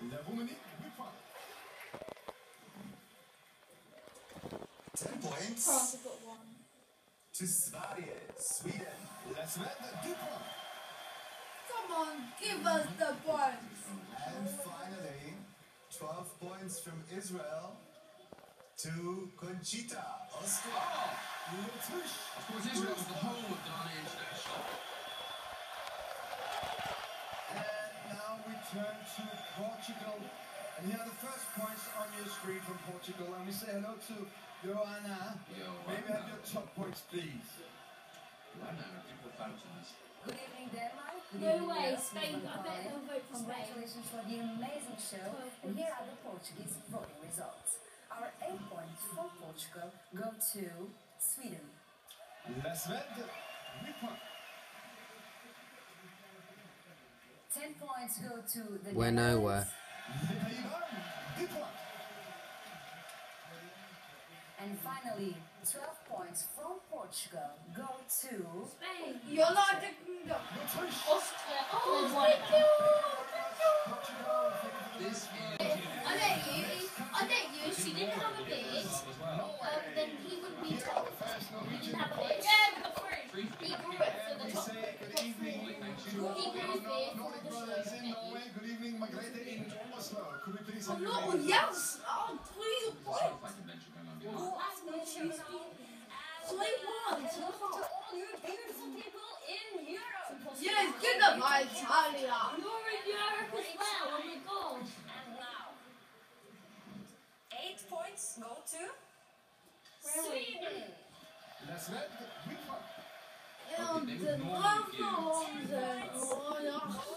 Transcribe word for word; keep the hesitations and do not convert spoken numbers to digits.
La Roumanie, huit points. Ten points. France have got one. To Sverige, Sweden. La Suède, deux points. Come on, give us the points. And finally, twelve points from Israel to Conchita, Austria. L'Autriche. Of course, Israel was the home of Ghana International. And now we turn to Portugal. And here are the first points on your screen from Portugal. And we say hello to Joanna. Maybe have your top points, please. Good evening, Denmark. Good No evening, way, Europe. Spain. I bet they'll vote for Spain. Congratulations for the amazing show. And here are the Portuguese voting results. Our eight points from Portugal go to Sweden. La Suède, huit points. Ten points go to the We're nowhere. Les Pays-Bas, dix points. And finally, twelve points from Portugal go to Spain. United Kingdom. L'Autriche. Austria. Oh, Portugal, thank you. This I bet you, I bet you, if she didn't have a beard, um, then he wouldn't be top. He didn't have a beard. Yeah, we got three. He grew it for the We top. say good evening to He our grew his beard for Nordic the brothers show. in Norway. Good evening, Margrethe in Oslo. Could we please Oh have your no, names? yes! Oh, please, what? Who asked me to choose Play one. Hello to all you beautiful people in Europe. Yes, get them, Italia. You're in Europe as well, oh my gosh. And now, eight points go to Where are we? Sweden. La Suède, huit points. Und den Raum, oh ja.